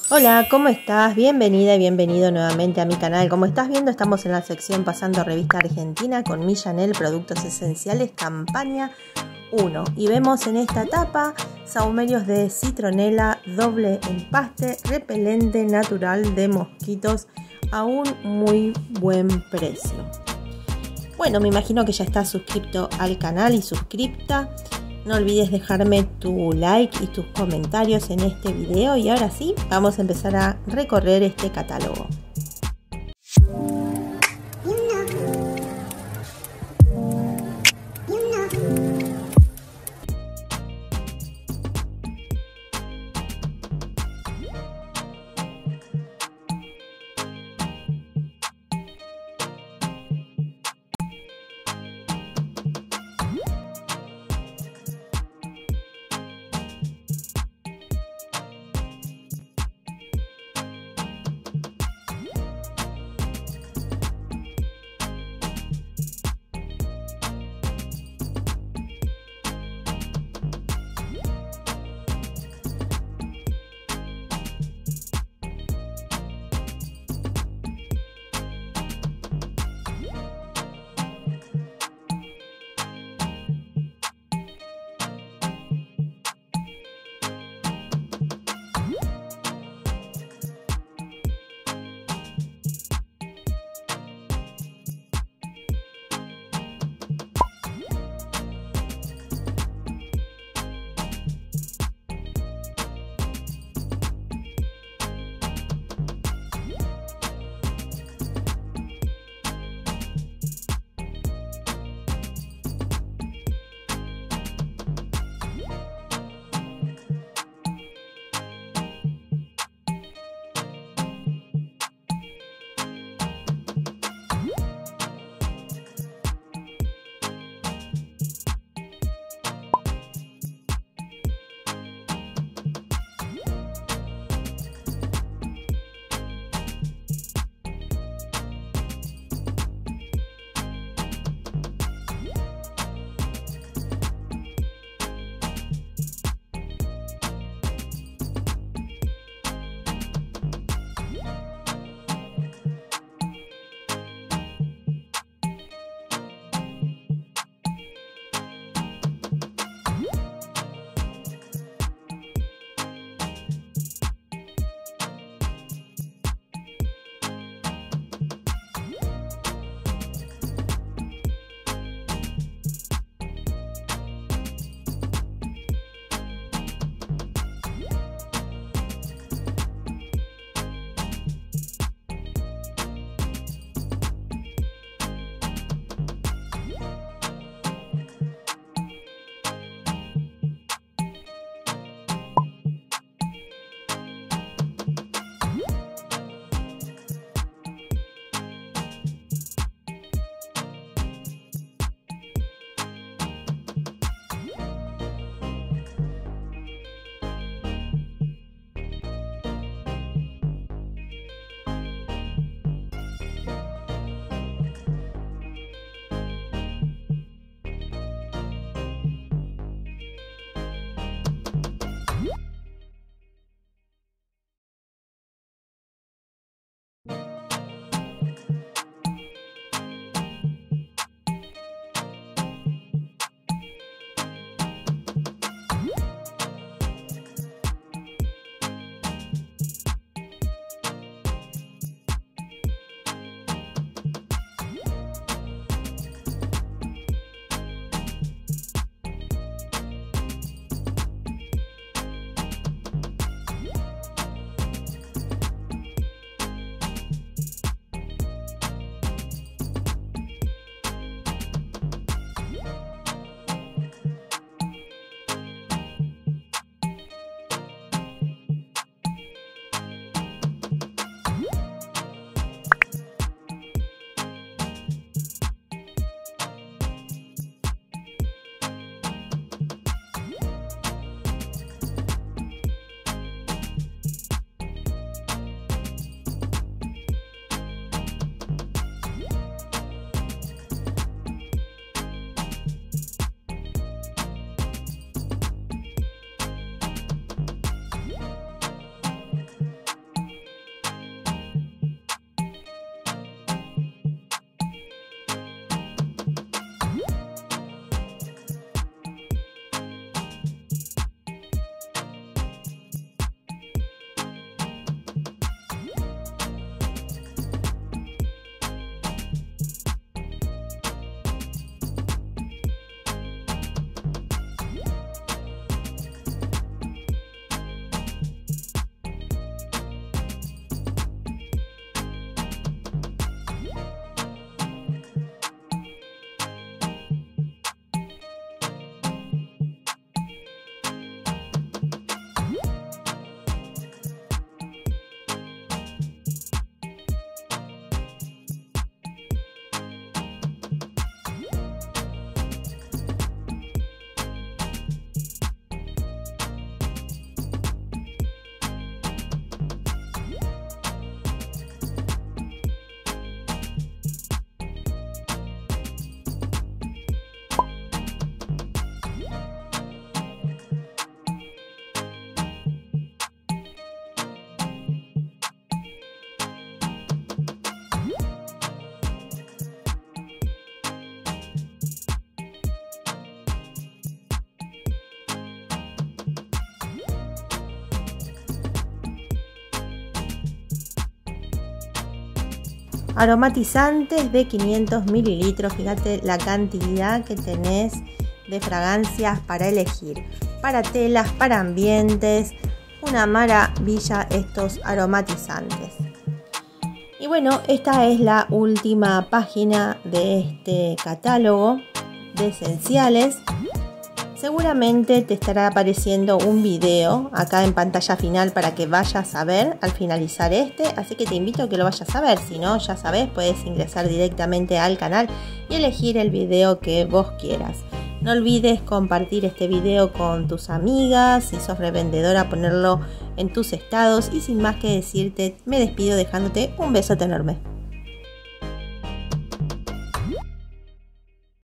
Hola, ¿cómo estás? Bienvenida y bienvenido nuevamente a mi canal. Como estás viendo, estamos en la sección Pasando Revista Argentina con Millanel Productos Esenciales Campaña 1. Y vemos en esta tapa sahumerios de citronela, doble empaste, repelente natural de mosquitos a un muy buen precio. Bueno, me imagino que ya estás suscrito al canal y suscripta. No olvides dejarme tu like y tus comentarios en este video y ahora sí, vamos a empezar a recorrer este catálogo. aromatizantes de 500 mililitros. Fíjate la cantidad que tenés de fragancias para elegir, para telas, para ambientes. Una maravilla estos aromatizantes. Y bueno, esta es la última página de este catálogo de esenciales. Seguramente te estará apareciendo un video acá en pantalla final para que vayas a ver al finalizar este, así que te invito a que lo vayas a ver. Si no, ya sabes, puedes ingresar directamente al canal y elegir el video que vos quieras. No olvides compartir este video con tus amigas, si sos revendedora, ponerlo en tus estados, y sin más que decirte, me despido dejándote un besote enorme.